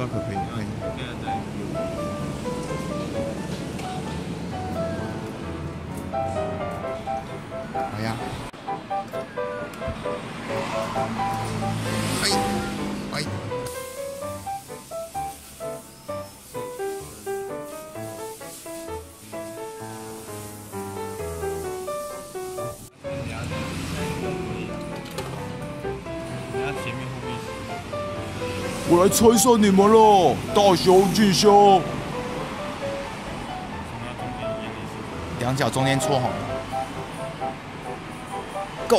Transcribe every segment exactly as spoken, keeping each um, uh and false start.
可可以，可以。 对对对。 好呀。哎，哎。我来拆散你们了，大雄、巨兄。两脚中间搓好了 ，Go！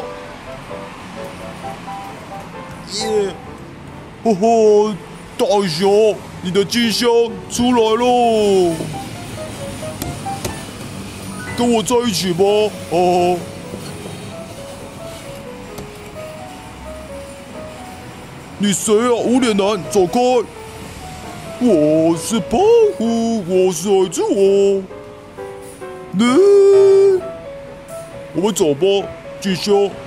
耶！吼吼，大雄，你的金箱出来喽！跟我在一起吧，哦。你谁啊？无脸男，走开！我是胖虎，我是爱之王。你，我们走吧，巨兄。